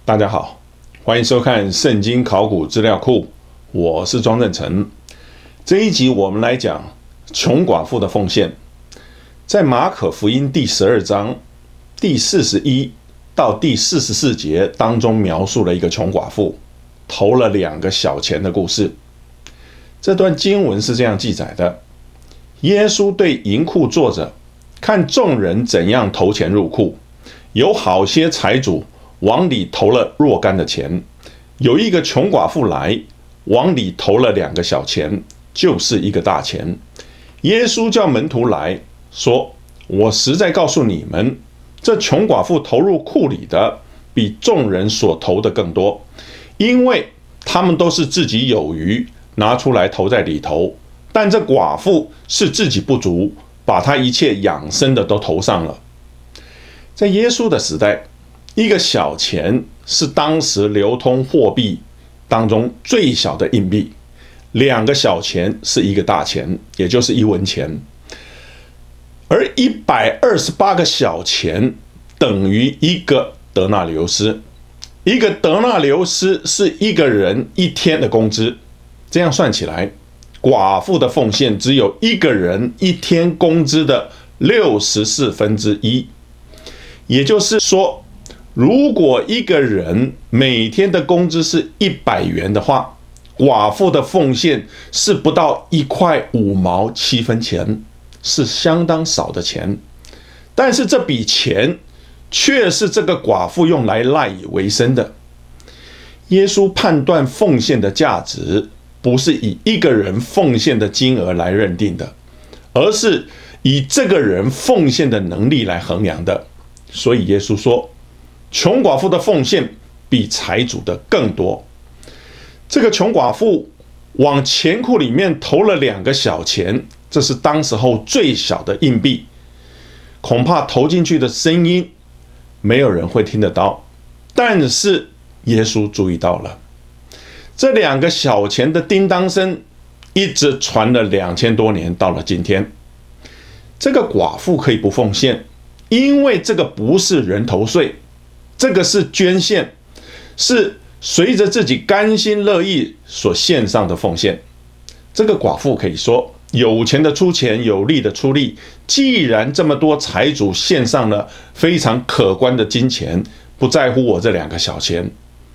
大家好，欢迎收看圣经考古资料库，我是庄正成。这一集我们来讲穷寡妇的奉献。在马可福音第12章第41到第44节当中，描述了一个穷寡妇投了2个小钱的故事。这段经文是这样记载的：耶稣对银库坐着，看众人怎样投钱入库，有好些财主往里投了若干的钱，有一个穷寡妇来，往里投了2个小钱，就是1个大钱。耶稣叫门徒来说：我实在告诉你们，这穷寡妇投入库里的，比众人所投的更多，因为他们都是自己有余，拿出来投在里头，但这寡妇是自己不足，把她一切养生的都投上了。在耶稣的时代，1个小钱是当时流通货币当中最小的硬币，2个小钱是1个大钱，也就是1文钱。而128个小钱等于1个德纳流斯，1个德纳流斯是1个人1天的工资。这样算起来，寡妇的奉献只有1个人1天工资的1/64。也就是说，如果1个人每天的工资是100元的话，寡妇的奉献是不到1块5毛7分钱，是相当少的钱。但是这笔钱却是这个寡妇用来赖以为生的。耶稣判断奉献的价值，不是以1个人奉献的金额来认定的，而是以这个人奉献的能力来衡量的。所以耶稣说，穷寡妇的奉献比财主的更多。这个穷寡妇往钱库里面投了2个小钱，这是当时候最小的硬币，恐怕投进去的声音没有人会听得到，但是耶稣注意到了。这2个小钱的叮当声一直传了2000多年，到了今天，这个寡妇可以不奉献，因为这个不是人头税，这个是捐献，是随着自己甘心乐意所献上的奉献。这个寡妇可以说，有钱的出钱，有力的出力。既然这么多财主献上了非常可观的金钱，不在乎我这2个小钱，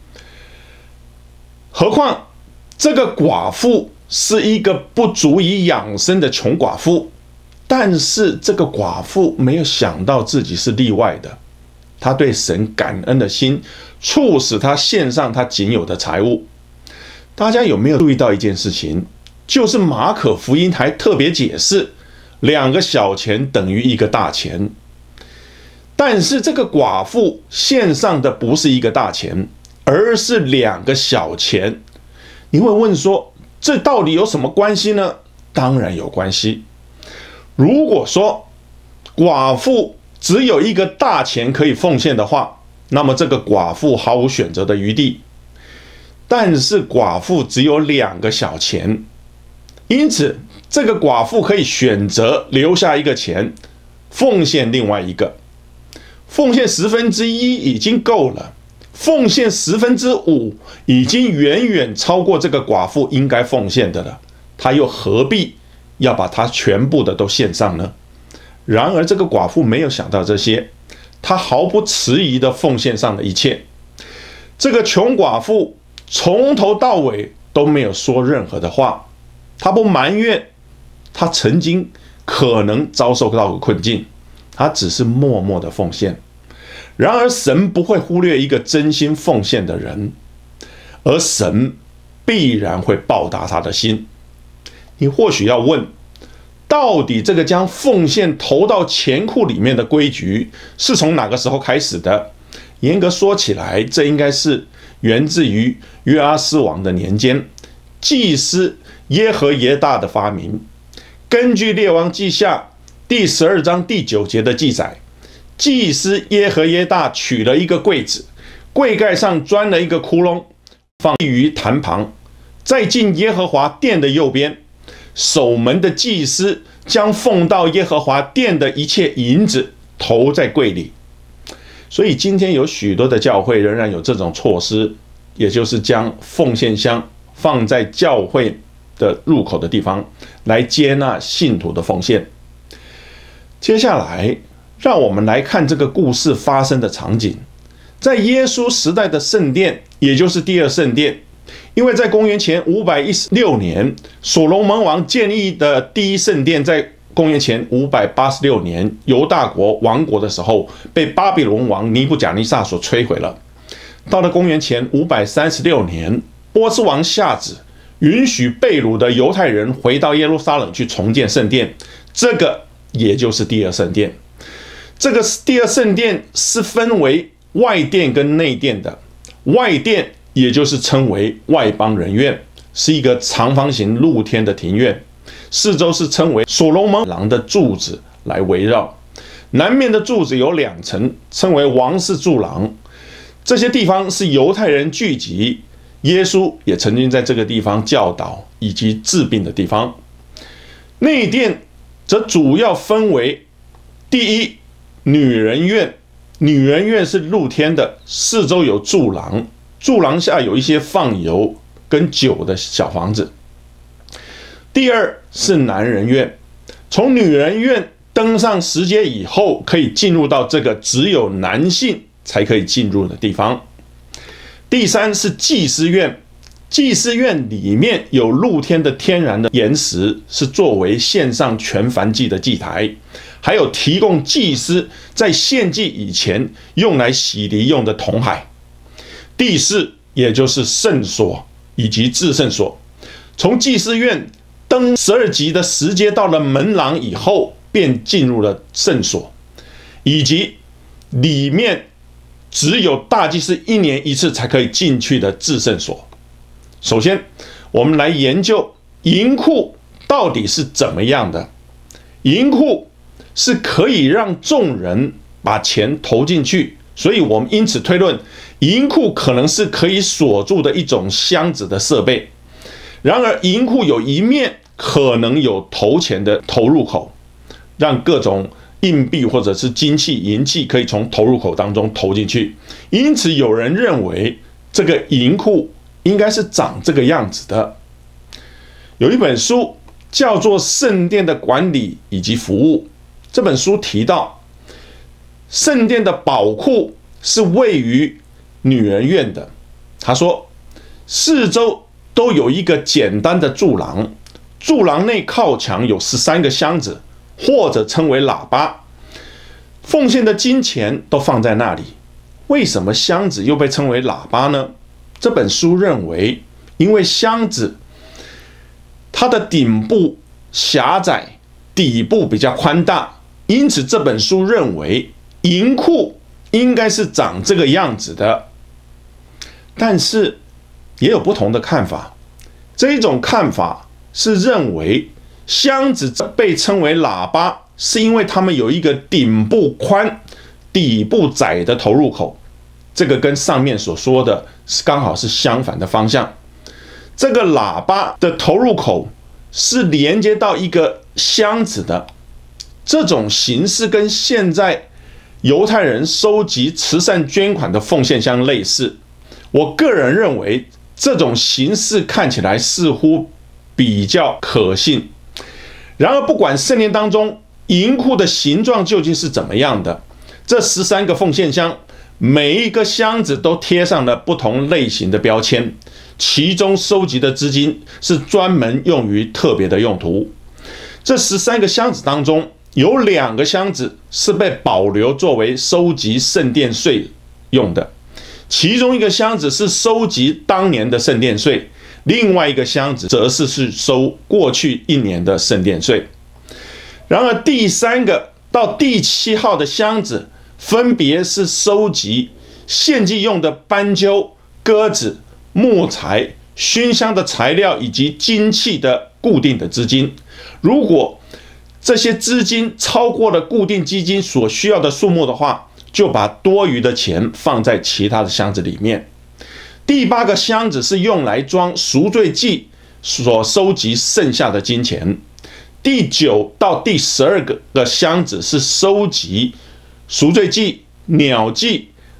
何况这个寡妇是一个不足以养生的穷寡妇，但是这个寡妇没有想到自己是例外的，她对神感恩的心促使她献上她仅有的财物。大家有没有注意到一件事情，就是马可福音还特别解释2个小钱等于1个大钱，但是这个寡妇献上的不是1个大钱，而是2个小钱。你会问说，这到底有什么关系呢？当然有关系。如果说寡妇只有1个大钱可以奉献的话，那么这个寡妇毫无选择的余地。但是寡妇只有2个小钱，因此这个寡妇可以选择留下1个钱，奉献另外1个。奉献1/10已经够了，奉献5/10已经远远超过这个寡妇应该奉献的了，她又何必要把它全部的都献上呢？然而这个寡妇没有想到这些，她毫不迟疑的奉献上了一切。这个穷寡妇从头到尾都没有说任何的话，她不埋怨她曾经可能遭受到困境，她只是默默的奉献。然而神不会忽略一个真心奉献的人，而神必然会报答他的心。你或许要问，到底这个将奉献投到钱库里面的规矩是从哪个时候开始的？严格说起来，这应该是源自于约阿斯王的年间，祭司耶和耶大的发明。根据列王记下第12章第9节的记载，祭司耶和耶大取了1个柜子，柜盖上钻了1个窟窿，放于坛旁，再进耶和华殿的右边。守门的祭司将奉到耶和华殿的一切银子投在柜里。 所以今天有许多的教会仍然有这种措施，也就是将奉献箱放在教会的入口的地方，来接纳信徒的奉献。接下来，让我们来看这个故事发生的场景。在耶稣时代的圣殿，也就是第二圣殿，因为在公元前516年，所罗门王建立的第一圣殿，在公元前586年犹大国亡国的时候，被巴比伦王尼布甲尼撒所摧毁了。到了公元前536年，波斯王下旨允许被掳的犹太人回到耶路撒冷去重建圣殿，这个也就是第二圣殿。这个第二圣殿是分为外殿跟内殿的。外殿也就是称为外邦人院，是一个长方形露天的庭院，四周是称为所罗门廊的柱子来围绕。南面的柱子有2层，称为王室柱廊。这些地方是犹太人聚集，耶稣也曾经在这个地方教导以及治病的地方。内殿则主要分为第一，女人院。女人院是露天的，四周有柱廊，柱廊下有一些放油跟酒的小房子。第二是男人院，从女人院登上石阶以后，可以进入到这个只有男性才可以进入的地方。第三是祭司院，祭司院里面有露天的天然的岩石，是作为献上全燔祭的祭台，还有提供祭司在献祭以前用来洗涤用的铜海。第四，也就是圣所以及至圣所，从祭司院登12级的石阶到了门廊以后，便进入了圣所，以及里面只有大祭司1年1次才可以进去的至圣所。首先，我们来研究银库到底是怎么样的。银库是可以让众人把钱投进去，所以我们因此推论，银库可能是可以锁住的一种箱子的设备。然而，银库有一面可能有投钱的投入口，让各种硬币或者是金器、银器可以从投入口当中投进去。因此，有人认为这个银库应该是长这个样子的。有一本书叫做《圣殿的管理以及服务》，这本书提到，圣殿的宝库是位于女人院的。他说，四周都有一个简单的柱廊，柱廊内靠墙有13个箱子，或者称为喇叭，奉献的金钱都放在那里。为什么箱子又被称为喇叭呢？这本书认为，因为箱子它的顶部狭窄，底部比较宽大，因此这本书认为银库应该是长这个样子的。但是也有不同的看法，这一种看法是认为箱子被称为喇叭，是因为它们有一个顶部宽、底部窄的投入口。这个跟上面所说的刚好是相反的方向。这个喇叭的投入口是连接到一个箱子的，这种形式跟现在犹太人收集慈善捐款的奉献箱类似。我个人认为这种形式看起来似乎比较可信。然而，不管圣殿当中银库的形状究竟是怎么样的，这13个奉献箱每一个箱子都贴上了不同类型的标签，其中收集的资金是专门用于特别的用途。这13个箱子当中，有2个箱子是被保留作为收集圣殿税用的，其中一个箱子是收集当年的圣殿税，另外一个箱子则是收过去1年的圣殿税。然而，第3个到第7号的箱子分别是收集献祭用的斑鸠、鸽子、木材、熏香的材料以及金器的固定的资金。如果这些资金超过了固定基金所需要的数目的话，就把多余的钱放在其他的箱子里面。第8个箱子是用来装赎罪祭所收集剩下的金钱。第9到第12个箱子是收集赎罪祭、鸟祭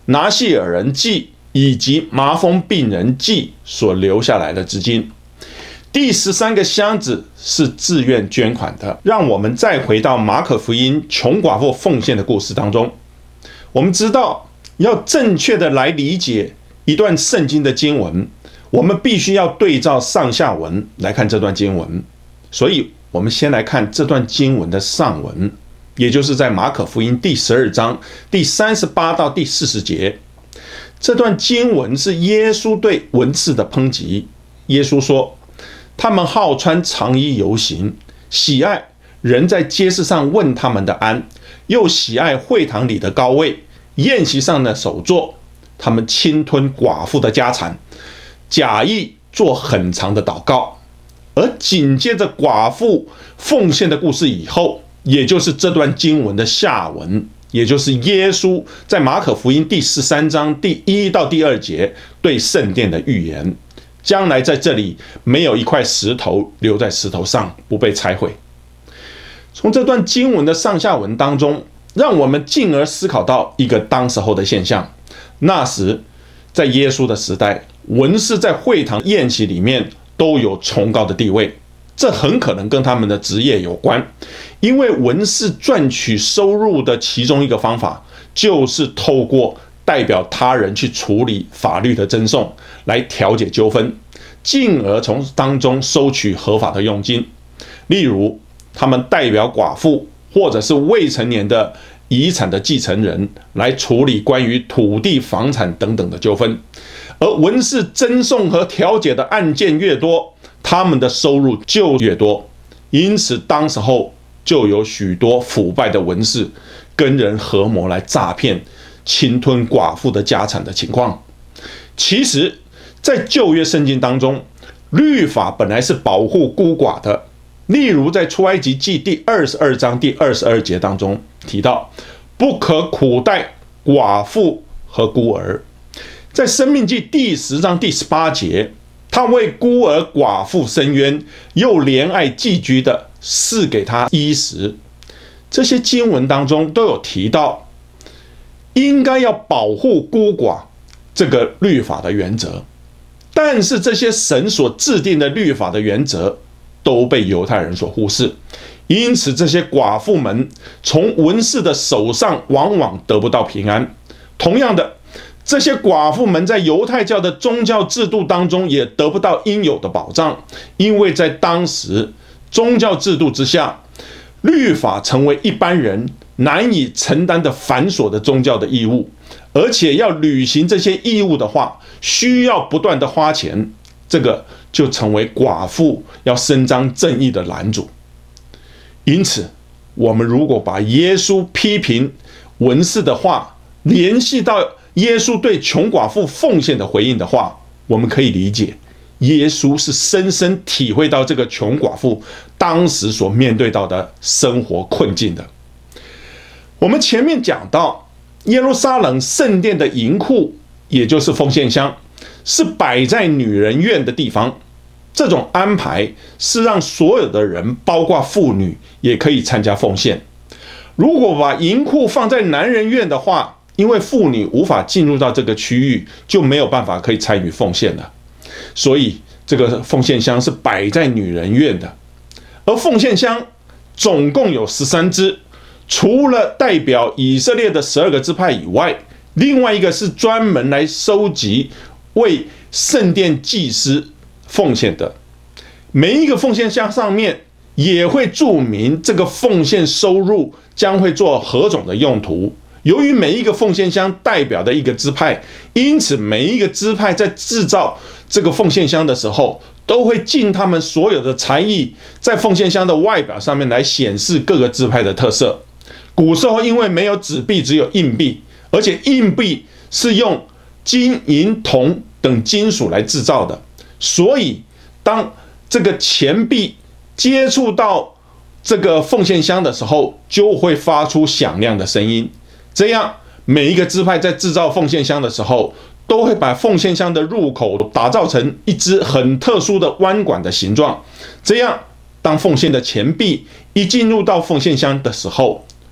拿细尔人记以及麻风病人记所留下来的资金。第13个箱子是自愿捐款的。让我们再回到马可福音穷寡妇奉献的故事当中。我们知道，要正确的来理解一段圣经的经文，我们必须要对照上下文来看这段经文。所以我们先来看这段经文的上文，也就是在马可福音第12章第38到第40节。这段经文是耶稣对文士的抨击。耶稣说，他们好穿长衣游行，喜爱人在街市上问他们的安，又喜爱会堂里的高位，宴席上的首座。他们侵吞寡妇的家产，假意做很长的祷告。而紧接着寡妇奉献的故事以后，也就是这段经文的下文，也就是耶稣在马可福音第13章第1到第2节对圣殿的预言，将来在这里没有一块石头留在石头上不被拆毁。从这段经文的上下文当中，让我们进而思考到一个当时候的现象。那时在耶稣的时代，文士在会堂宴席里面都有崇高的地位，这很可能跟他们的职业有关。因为文士赚取收入的其中一个方法，就是透过代表他人去处理法律的争讼，来调解纠纷，进而从当中收取合法的佣金。例如，他们代表寡妇或者是未成年的遗产的继承人来处理关于土地、房产等等的纠纷。而文士争讼和调解的案件越多，他们的收入就越多。因此当时候就有许多腐败的文士跟人合谋来诈骗、侵吞寡妇的家产的情况。其实在旧约圣经当中，律法本来是保护孤寡的。例如在出埃及记第22章第22节当中提到，不可苦待寡妇和孤儿。在申命记第10章第18节，他为孤儿寡妇伸冤，又怜爱寄居的，赐给他衣食。这些经文当中都有提到，应该要保护孤寡这个律法的原则。但是这些神所制定的律法的原则都被犹太人所忽视，因此这些寡妇们从文士的手上往往得不到平安。同样的，这些寡妇们在犹太教的宗教制度当中也得不到应有的保障，因为在当时宗教制度之下，律法成为一般人难以承担的繁琐的宗教的义务，而且要履行这些义务的话，需要不断的花钱，这个就成为寡妇要伸张正义的拦阻。因此，我们如果把耶稣批评文士的话联系到耶稣对穷寡妇奉献的回应的话，我们可以理解，耶稣是深深体会到这个穷寡妇当时所面对到的生活困境的。我们前面讲到，耶路撒冷圣殿的银库，也就是奉献箱，是摆在女人院的地方。这种安排是让所有的人，包括妇女，也可以参加奉献。如果把银库放在男人院的话，因为妇女无法进入到这个区域，就没有办法可以参与奉献了。所以这个奉献箱是摆在女人院的。而奉献箱总共有13只，除了代表以色列的12个支派以外，另外一个是专门来收集为圣殿祭司奉献的。每一个奉献箱上面也会注明这个奉献收入将会做何种的用途。由于每一个奉献箱代表的一个支派，因此每一个支派在制造这个奉献箱的时候，都会尽他们所有的才艺，在奉献箱的外表上面来显示各个支派的特色。古时候因为没有纸币，只有硬币，而且硬币是用金、银、铜等金属来制造的，所以当这个钱币接触到这个奉献箱的时候，就会发出响亮的声音。这样每一个支派在制造奉献箱的时候，都会把奉献箱的入口打造成一只很特殊的弯管的形状。这样当奉献的钱币一进入到奉献箱的时候，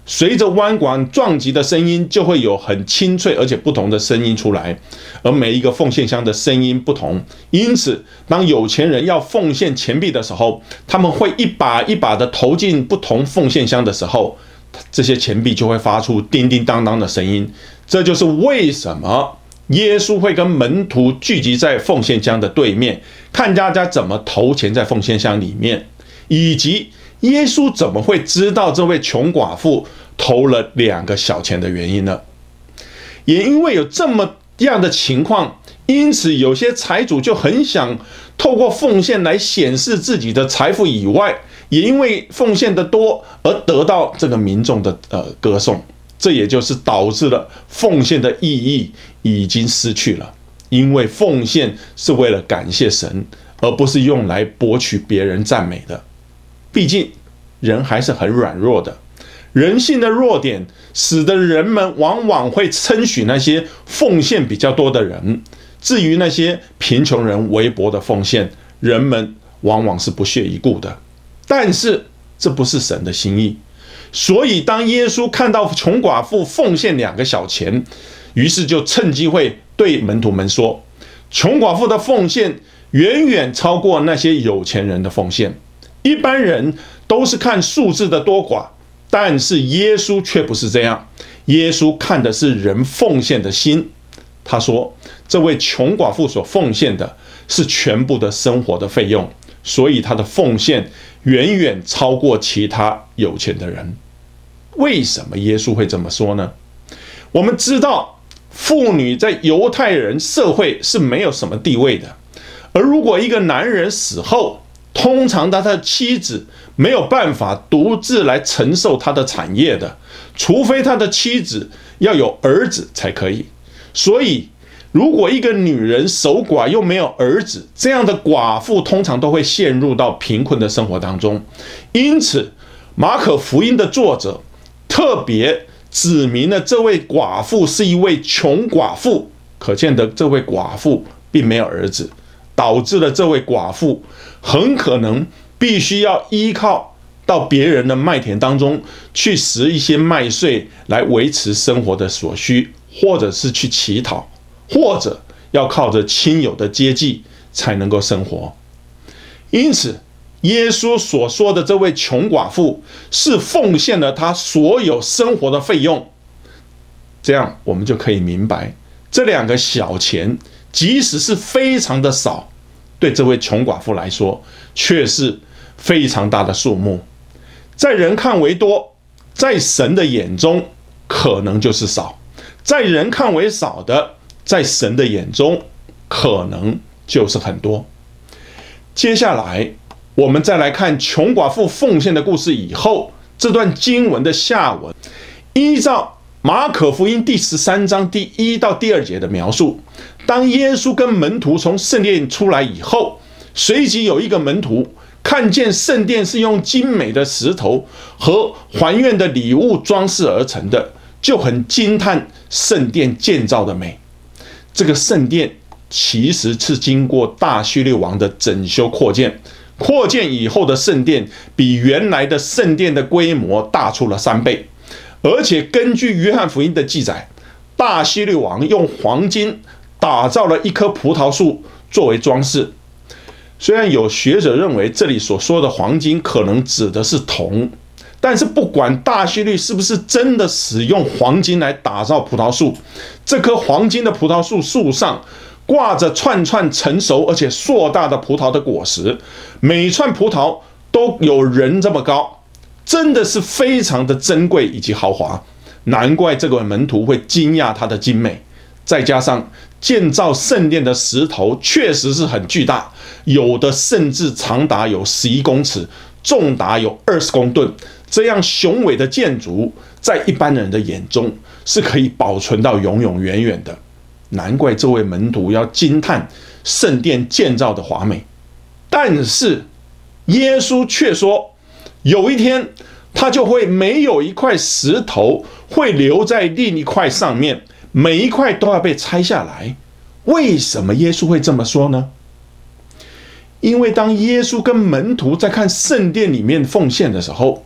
随着弯管撞击的声音，就会有很清脆而且不同的声音出来，而每一个奉献箱的声音不同，因此当有钱人要奉献钱币的时候，他们会一把一把的投进不同奉献箱的时候，这些钱币就会发出叮叮当当的声音。这就是为什么耶稣会跟门徒聚集在奉献箱的对面，看大家怎么投钱在奉献箱里面，以及耶稣怎么会知道这位穷寡妇投了2个小钱的原因呢？也因为有这么样的情况，因此有些财主就很想透过奉献来显示自己的财富以外，也因为奉献的多而得到这个民众的歌颂。这也就是导致了奉献的意义已经失去了，因为奉献是为了感谢神，而不是用来博取别人赞美的。毕竟人还是很软弱的，人性的弱点使得人们往往会称许那些奉献比较多的人，至于那些贫穷人微薄的奉献，人们往往是不屑一顾的。但是这不是神的心意，所以当耶稣看到穷寡妇奉献2个小钱，于是就趁机会对门徒们说，穷寡妇的奉献远远超过那些有钱人的奉献。一般人都是看数字的多寡，但是耶稣却不是这样，耶稣看的是人奉献的心。他说，这位穷寡妇所奉献的是全部的生活的费用，所以他的奉献远远超过其他有钱的人。为什么耶稣会这么说呢？我们知道，妇女在犹太人社会是没有什么地位的，而如果一个男人死后，通常他的妻子没有办法独自来承受他的产业的，除非他的妻子要有儿子才可以。所以如果一个女人守寡又没有儿子，这样的寡妇通常都会陷入到贫困的生活当中。因此马可福音的作者特别指明了这位寡妇是一位穷寡妇，可见的这位寡妇并没有儿子，导致了这位寡妇很可能必须要依靠到别人的麦田当中去拾一些麦穗来维持生活的所需，或者是去乞讨，或者要靠着亲友的接济才能够生活。因此耶稣所说的这位穷寡妇是奉献了她所有生活的费用，这样我们就可以明白，这2个小钱即使是非常的少，对这位穷寡妇来说却是非常大的数目。在人看为多，在神的眼中可能就是少；在人看为少的，在神的眼中可能就是很多。接下来我们再来看穷寡妇奉献的故事以后，这段经文的下文，依照马可福音第13章第1到第2节的描述，当耶稣跟门徒从圣殿出来以后，随即有一个门徒看见圣殿是用精美的石头和还愿的礼物装饰而成的，就很惊叹圣殿建造的美。这个圣殿其实是经过大希律王的整修扩建，扩建以后的圣殿比原来的圣殿的规模大出了3倍。而且根据约翰福音的记载，大希律王用黄金打造了一棵葡萄树作为装饰。虽然有学者认为这里所说的黄金可能指的是铜，但是不管大希律是不是真的使用黄金来打造葡萄树，这棵黄金的葡萄树树上挂着串串成熟而且硕大的葡萄的果实，每串葡萄都有人这么高，真的是非常的珍贵以及豪华。难怪这个门徒会惊讶它的精美。再加上建造圣殿的石头确实是很巨大，有的甚至长达有11公尺，重达有20公吨。这样雄伟的建筑，在一般人的眼中是可以保存到永永远远的。难怪这位门徒要惊叹圣殿建造的华美。但是耶稣却说，有一天他就会没有一块石头会留在另一块上面，每一块都要被拆下来。为什么耶稣会这么说呢？因为当耶稣跟门徒在看圣殿里面奉献的时候，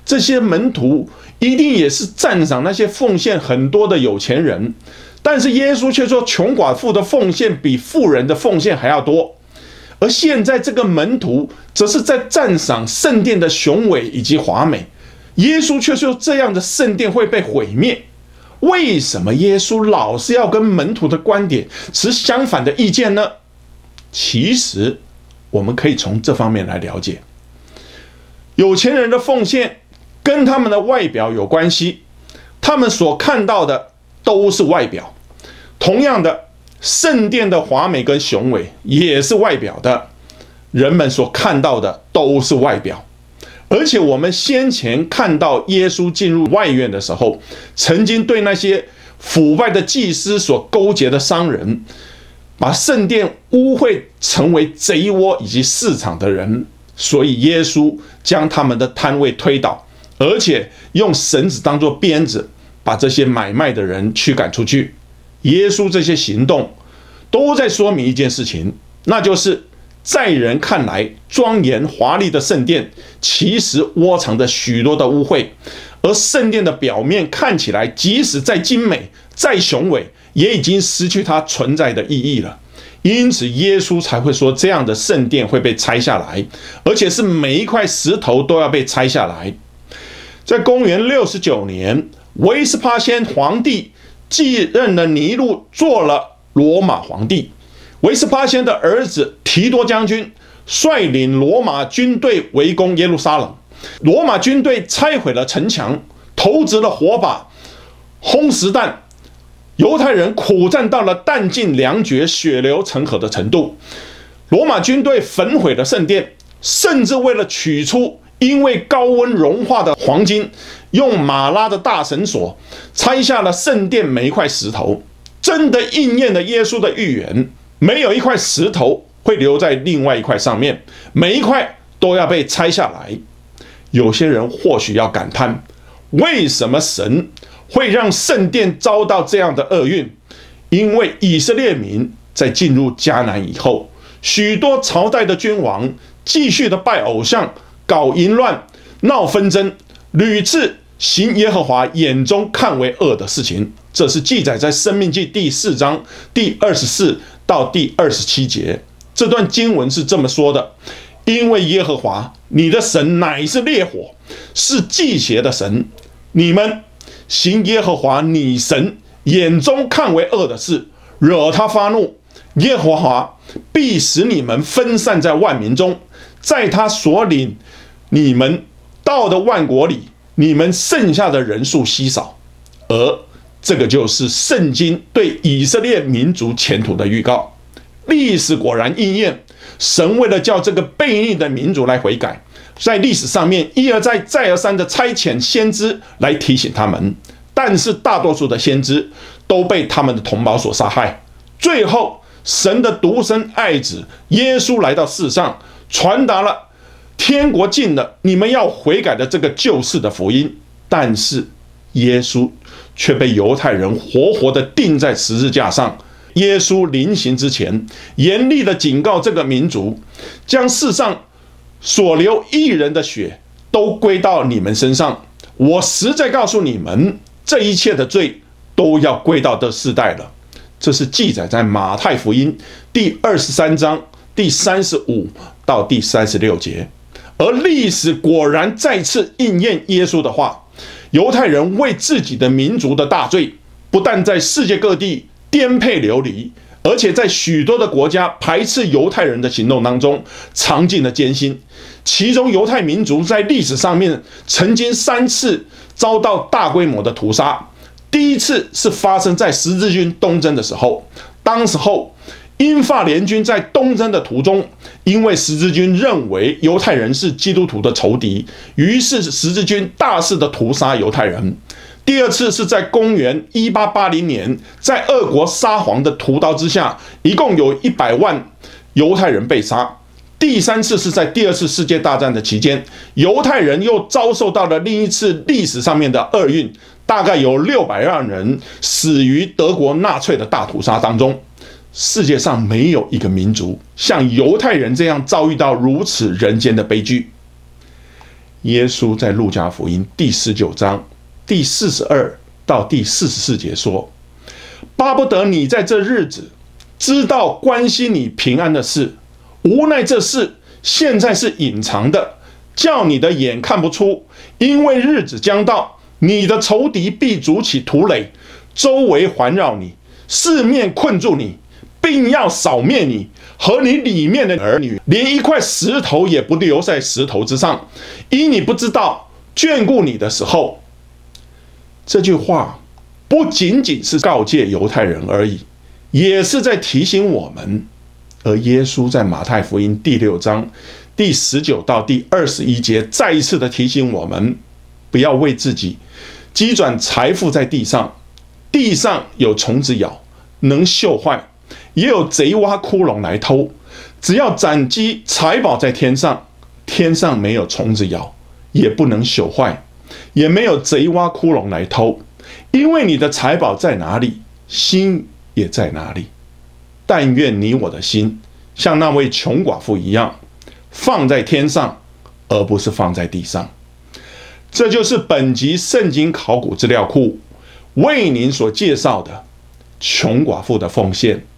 这些门徒一定也是赞赏那些奉献很多的有钱人，但是耶稣却说穷寡妇的奉献比富人的奉献还要多。而现在这个门徒则是在赞赏圣殿的雄伟以及华美，耶稣却说这样的圣殿会被毁灭。为什么耶稣老是要跟门徒的观点持相反的意见呢？其实我们可以从这方面来了解，有钱人的奉献跟他们的外表有关系，他们所看到的都是外表。同样的，圣殿的华美跟雄伟也是外表的，人们所看到的都是外表。而且我们先前看到耶稣进入外院的时候，曾经对那些腐败的祭司所勾结的商人，把圣殿污秽成为贼窝以及市场的人，所以耶稣将他们的摊位推倒，而且用绳子当作鞭子，把这些买卖的人驱赶出去。耶稣这些行动都在说明一件事情，那就是在人看来庄严华丽的圣殿，其实窝藏着许多的污秽，而圣殿的表面看起来即使再精美再雄伟，也已经失去它存在的意义了。因此耶稣才会说这样的圣殿会被拆下来，而且是每一块石头都要被拆下来。在公元69年，维斯帕先皇帝继任了尼禄，做了罗马皇帝。维斯帕先的儿子提多将军率领罗马军队围攻耶路撒冷，罗马军队拆毁了城墙，投掷了火把，轰石弹，犹太人苦战到了弹尽粮绝、血流成河的程度。罗马军队焚毁了圣殿，甚至为了取出因为高温融化的黄金，用马拉的大绳索拆下了圣殿每一块石头，真的应验了耶稣的预言，没有一块石头会留在另外一块上面，每一块都要被拆下来。有些人或许要感叹，为什么神会让圣殿遭到这样的厄运？因为以色列民在进入迦南以后，许多朝代的君王继续的拜偶像，搞淫乱，闹纷争，屡次行耶和华眼中看为恶的事情。这是记载在申命记第4章第24到第27节。这段经文是这么说的：因为耶和华你的神乃是烈火，是忌邪的神，你们行耶和华你神眼中看为恶的事，惹他发怒，耶和华必使你们分散在万民中，在他所领你们到的万国里，你们剩下的人数稀少。而这个就是圣经对以色列民族前途的预告。历史果然应验，神为了叫这个悖逆的民族来悔改，在历史上面一而再再而三的差遣先知来提醒他们，但是大多数的先知都被他们的同胞所杀害。最后神的独生爱子耶稣来到世上，传达了天国近了，你们要悔改的这个救世的福音。但是耶稣却被犹太人活活的钉在十字架上。耶稣临行之前，严厉的警告这个民族，将世上所流义人的血都归到你们身上。我实在告诉你们，这一切的罪都要归到这世代了。这是记载在马太福音第23章第35到第36节。而历史果然再次应验耶稣的话，犹太人为自己的民族的大罪，不但在世界各地颠沛流离，而且在许多的国家排斥犹太人的行动当中尝尽了艰辛。其中犹太民族在历史上面曾经3次遭到大规模的屠杀。第一次是发生在十字军东征的时候，当时候英法联军在东征的途中，因为十字军认为犹太人是基督徒的仇敌，于是十字军大肆的屠杀犹太人。第二次是在公元1880年，在俄国沙皇的屠刀之下，一共有100万犹太人被杀。第三次是在第2次世界大战的期间，犹太人又遭受到了另一次历史上面的厄运，大概有600万人死于德国纳粹的大屠杀当中。世界上没有一个民族像犹太人这样遭遇到如此人间的悲剧。 耶稣在路加福音第19章第42到第44节说：“巴不得你在这日子知道关心你平安的事，无奈这事现在是隐藏的，叫你的眼看不出。因为日子将到，你的仇敌必筑起土垒，周围环绕你，四面困住你，并要扫灭你和你里面的儿女，连一块石头也不留在石头之上，因你不知道眷顾你的时候。”这句话不仅仅是告诫犹太人而已，也是在提醒我们。而耶稣在马太福音第6章第19到第21节再一次的提醒我们，不要为自己积攒财富在地上，地上有虫子咬，能锈坏，也有贼挖窟窿来偷。只要攒积财宝在天上，天上没有虫子咬，也不能朽坏，也没有贼挖窟窿来偷。因为你的财宝在哪里，心也在哪里。但愿你我的心像那位穷寡妇一样，放在天上，而不是放在地上。这就是本集圣经考古资料库为您所介绍的穷寡妇的奉献。